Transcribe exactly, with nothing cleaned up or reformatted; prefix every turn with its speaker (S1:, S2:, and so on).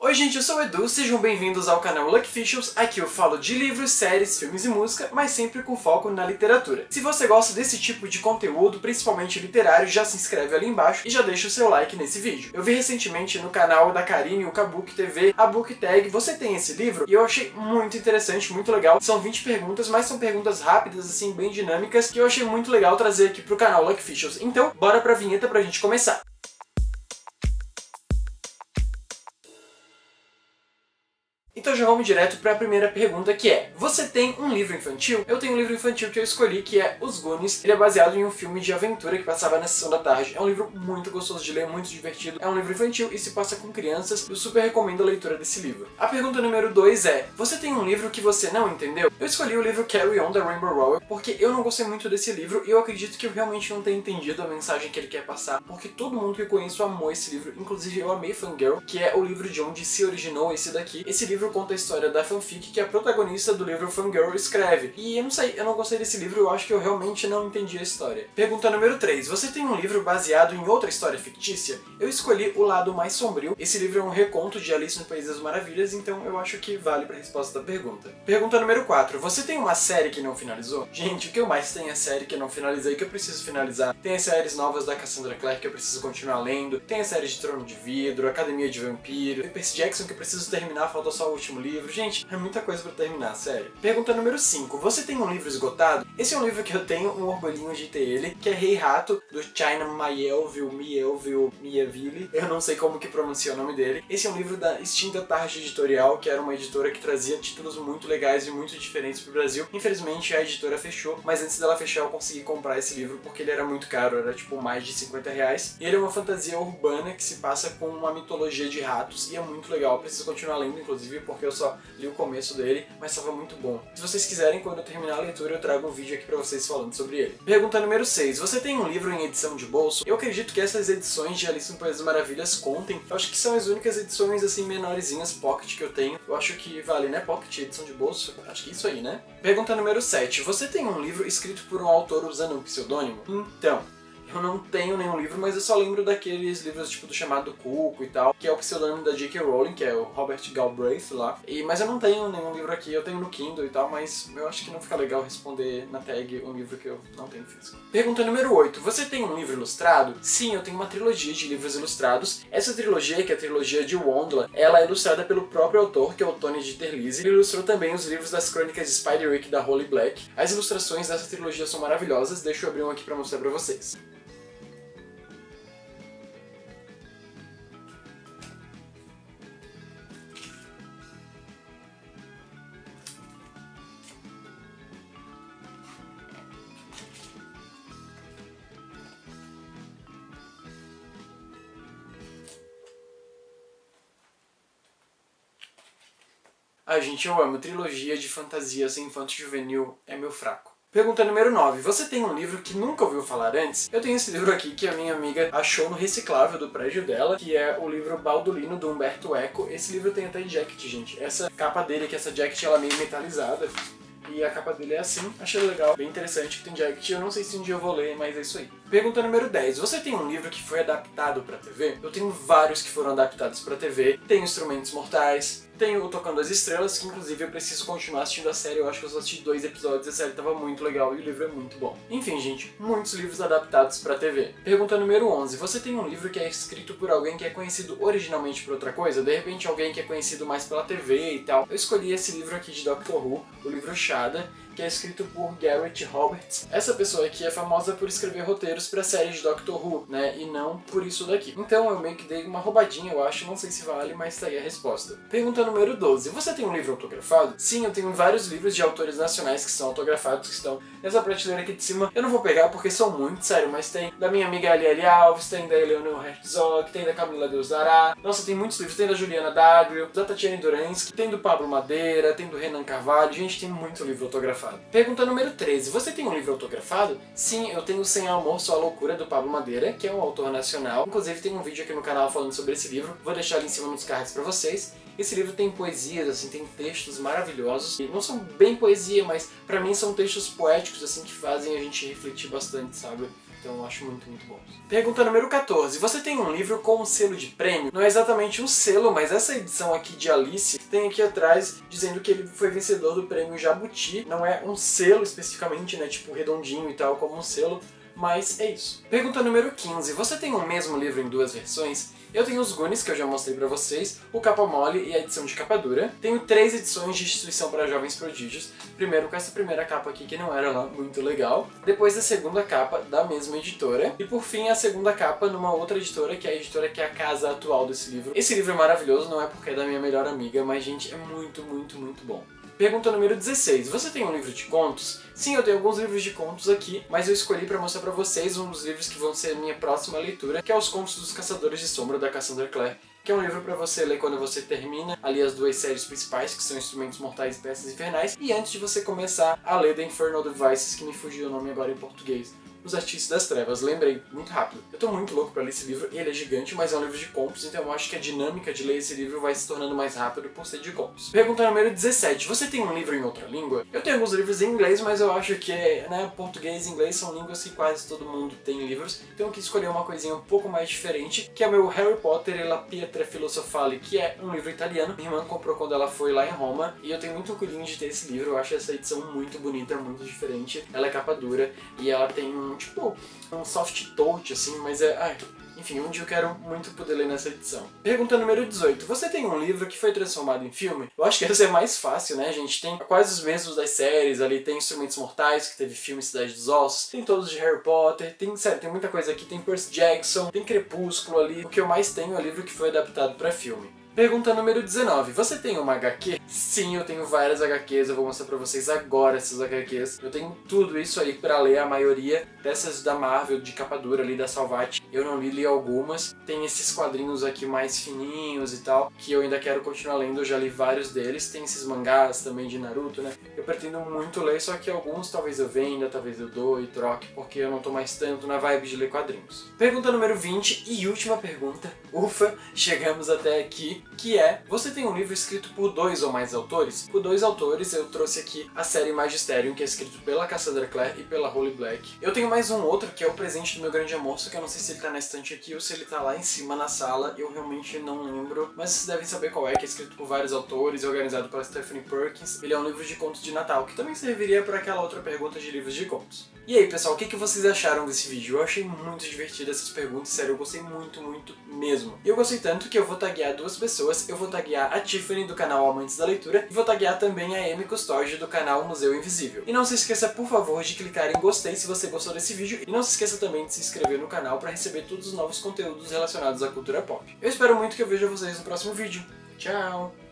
S1: Oi gente, eu sou o Edu, sejam bem-vindos ao canal Luckficials. Aqui eu falo de livros, séries, filmes e música, mas sempre com foco na literatura. Se você gosta desse tipo de conteúdo, principalmente literário, já se inscreve ali embaixo e já deixa o seu like nesse vídeo. Eu vi recentemente no canal da Karine, o Kabook T V, a Book Tag, você tem esse livro? E eu achei muito interessante, muito legal. São vinte perguntas, mas são perguntas rápidas, assim, bem dinâmicas, que eu achei muito legal trazer aqui pro canal Luckficials. Então, bora pra vinheta pra gente começar. Então já vamos direto para a primeira pergunta, que é: você tem um livro infantil? Eu tenho um livro infantil que eu escolhi, que é Os Goonies. Ele é baseado em um filme de aventura que passava na sessão da tarde. É um livro muito gostoso de ler, muito divertido. É um livro infantil e se passa com crianças. Eu super recomendo a leitura desse livro. A pergunta número dois é: você tem um livro que você não entendeu? Eu escolhi o livro Carry On, da Rainbow Rowell, porque eu não gostei muito desse livro e eu acredito que eu realmente não tenha entendido a mensagem que ele quer passar, porque todo mundo que eu conheço amou esse livro. Inclusive eu amei Fangirl, que é o livro de onde se originou esse daqui. Esse livro conta a história da fanfic que a protagonista do livro Fangirl escreve. E eu não sei, eu não gostei desse livro, eu acho que eu realmente não entendi a história. Pergunta número três. Você tem um livro baseado em outra história fictícia? Eu escolhi O Lado Mais Sombrio. Esse livro é um reconto de Alice no País das Maravilhas, então eu acho que vale pra resposta da pergunta. Pergunta número quatro. Você tem uma série que não finalizou? Gente, o que eu mais tenho é série que eu não finalizei, que eu preciso finalizar. Tem as séries novas da Cassandra Clare que eu preciso continuar lendo. Tem as séries de Trono de Vidro, Academia de Vampiro, tem Percy Jackson que eu preciso terminar, falta só o último livro. Gente, é muita coisa pra terminar, sério. Pergunta número cinco. Você tem um livro esgotado? Esse é um livro que eu tenho um orgulhinho de ter ele, que é Rei Rato, do China Miéville, Miéville, Miéville. Eu não sei como que pronuncia o nome dele. Esse é um livro da extinta Tarde Editorial, que era uma editora que trazia títulos muito legais e muito diferentes pro Brasil. Infelizmente a editora fechou, mas antes dela fechar eu consegui comprar esse livro porque ele era muito caro, era tipo mais de cinquenta reais. E ele é uma fantasia urbana que se passa com uma mitologia de ratos e é muito legal. Eu preciso continuar lendo, inclusive, porque eu só li o começo dele, mas estava muito bom. Se vocês quiserem, quando eu terminar a leitura, eu trago um vídeo aqui pra vocês falando sobre ele. Pergunta número seis. Você tem um livro em edição de bolso? Eu acredito que essas edições de Alice no País das Maravilhas contem. Eu acho que são as únicas edições, assim, menorzinhas, pocket, que eu tenho. Eu acho que vale, né? Pocket, edição de bolso. Acho que é isso aí, né? Pergunta número sete. Você tem um livro escrito por um autor usando um pseudônimo? Então, eu não tenho nenhum livro, mas eu só lembro daqueles livros tipo do Chamado Cuco e tal, que é o pseudônimo da J K Rowling, que é o Robert Galbraith lá. E, mas eu não tenho nenhum livro aqui, eu tenho no Kindle e tal, mas eu acho que não fica legal responder na tag um livro que eu não tenho físico. Pergunta número oito. Você tem um livro ilustrado? Sim, eu tenho uma trilogia de livros ilustrados. Essa trilogia, que é a trilogia de Wondla, ela é ilustrada pelo próprio autor, que é o Tony DiTerlizzi. Ele ilustrou também os livros das Crônicas de Spiderwick da Holly Black. As ilustrações dessa trilogia são maravilhosas, deixa eu abrir um aqui pra mostrar pra vocês. Ah, gente, eu amo. Trilogia de fantasias infanto-juvenil é meu fraco. Pergunta número nove. Você tem um livro que nunca ouviu falar antes? Eu tenho esse livro aqui que a minha amiga achou no reciclável do prédio dela, que é o livro Baldolino, do Umberto Eco. Esse livro tem até jacket, gente. Essa capa dele, que essa jacket, ela é meio metalizada. E a capa dele é assim, achei legal, bem interessante, que tem jacket. Eu não sei se um dia eu vou ler, mas é isso aí. Pergunta número dez. Você tem um livro que foi adaptado pra T V? Eu tenho vários que foram adaptados pra T V. Tenho Instrumentos Mortais, tenho o Tocando as Estrelas, que inclusive eu preciso continuar assistindo a série. Eu acho que eu só assisti dois episódios, a série tava muito legal e o livro é muito bom. Enfim, gente, muitos livros adaptados pra T V. Pergunta número onze. Você tem um livro que é escrito por alguém que é conhecido originalmente por outra coisa? De repente alguém que é conhecido mais pela T V e tal. Eu escolhi esse livro aqui de Doctor Who, o livro Shada, que é escrito por Garrett Roberts. Essa pessoa aqui é famosa por escrever roteiros pra série de Doctor Who, né, e não por isso daqui. Então eu meio que dei uma roubadinha, eu acho, não sei se vale, mas tá aí a resposta. Pergunta número doze. Você tem um livro autografado? Sim, eu tenho vários livros de autores nacionais que são autografados, que estão nessa prateleira aqui de cima. Eu não vou pegar porque são muitos, sério, mas tem da minha amiga Aliele Alves, tem da Eleonor Herzog, tem da Camila Deusdará. Nossa, tem muitos livros. Tem da Juliana Daglio, da Tatiane Doransky, tem do Pablo Madeira, tem do Renan Carvalho. Gente, tem muito livro autografado. Pergunta número treze. Você tem um livro autografado? Sim, eu tenho Sem Amor, Só a Loucura, do Pablo Madeira, que é um autor nacional. Inclusive tem um vídeo aqui no canal falando sobre esse livro. Vou deixar ali em cima nos cards pra vocês. Esse livro tem poesias, assim, tem textos maravilhosos. E não são bem poesia, mas pra mim são textos poéticos, assim, que fazem a gente refletir bastante, sabe? Então eu acho muito, muito bom. Pergunta número quatorze. Você tem um livro com um selo de prêmio? Não é exatamente um selo, mas essa edição aqui de Alice tem aqui atrás dizendo que ele foi vencedor do prêmio Jabuti. Não é um selo especificamente, né? Tipo redondinho e tal, como um selo. Mas é isso. Pergunta número quinze. Você tem o mesmo livro em duas versões? Eu tenho os Goonies, que eu já mostrei pra vocês, o capa mole e a edição de capa dura. Tenho três edições de Instituição para Jovens Prodígios. Primeiro com essa primeira capa aqui, que não era lá muito legal. Depois a segunda capa da mesma editora. E por fim a segunda capa numa outra editora, que é a editora que é a casa atual desse livro. Esse livro é maravilhoso, não é porque é da minha melhor amiga, mas gente, é muito, muito, muito bom. Pergunta número dezesseis. Você tem um livro de contos? Sim, eu tenho alguns livros de contos aqui, mas eu escolhi para mostrar para vocês um dos livros que vão ser a minha próxima leitura, que é Os Contos dos Caçadores de Sombra, da Cassandra Clare, que é um livro para você ler quando você termina ali as duas séries principais, que são Instrumentos Mortais e Peças Infernais, e antes de você começar a ler The Infernal Devices, que me fugiu o nome agora em português. Os Artistas das Trevas, lembrei, muito rápido. Eu tô muito louco pra ler esse livro, ele é gigante, mas é um livro de contos, então eu acho que a dinâmica de ler esse livro vai se tornando mais rápido por ser de contos. Pergunta número dezessete. Você tem um livro em outra língua? Eu tenho alguns livros em inglês, mas eu acho que né, português e inglês são línguas que quase todo mundo tem livros, então eu quis escolher uma coisinha um pouco mais diferente, que é o meu Harry Potter e la Pietra Filosofale, que é um livro italiano. Minha irmã comprou quando ela foi lá em Roma, e eu tenho muito orgulho de ter esse livro. Eu acho essa edição muito bonita, muito diferente. Ela é capa dura, e ela tem um, tipo, um soft touch, assim, mas é... Ai, enfim, um dia eu quero muito poder ler nessa edição. Pergunta número dezoito. Você tem um livro que foi transformado em filme? Eu acho que essa é mais fácil, né? A gente tem quase os mesmos das séries ali. Tem Instrumentos Mortais, que teve filme Cidade dos Ossos. Tem todos de Harry Potter. Tem, sério, tem muita coisa aqui. Tem Percy Jackson. Tem Crepúsculo ali. O que eu mais tenho é o livro que foi adaptado para filme. Pergunta número dezenove. Você tem uma agá quê? Sim, eu tenho várias agá quês, eu vou mostrar pra vocês agora essas agá quês. Eu tenho tudo isso aí pra ler, a maioria dessas da Marvel, de capa dura ali, da Salvat. Eu não li, li algumas. Tem esses quadrinhos aqui mais fininhos e tal, que eu ainda quero continuar lendo, eu já li vários deles. Tem esses mangás também de Naruto, né? Eu pretendo muito ler, só que alguns talvez eu venda, talvez eu dou e troque, porque eu não tô mais tanto na vibe de ler quadrinhos. Pergunta número vinte e última pergunta. Ufa, chegamos até aqui. Que é, você tem um livro escrito por dois ou mais autores? Por dois autores, eu trouxe aqui a série Magisterium, que é escrito pela Cassandra Clare e pela Holly Black. Eu tenho mais um outro, que é o Presente do Meu Grande Amor, só que eu não sei se ele tá na estante aqui ou se ele tá lá em cima na sala, eu realmente não lembro. Mas vocês devem saber qual é, que é escrito por vários autores, organizado pela Stephanie Perkins. Ele é um livro de contos de Natal, que também serviria para aquela outra pergunta de livros de contos. E aí, pessoal, o que, que vocês acharam desse vídeo? Eu achei muito divertido essas perguntas, sério, eu gostei muito, muito mesmo. E eu gostei tanto que eu vou taguear duas pessoas, eu vou taguear a Tiffany do canal Amantes da Leitura e vou taguear também a Amy Custódio do canal Museu Invisível. E não se esqueça, por favor, de clicar em gostei se você gostou desse vídeo e não se esqueça também de se inscrever no canal para receber todos os novos conteúdos relacionados à cultura pop. Eu espero muito que eu veja vocês no próximo vídeo. Tchau!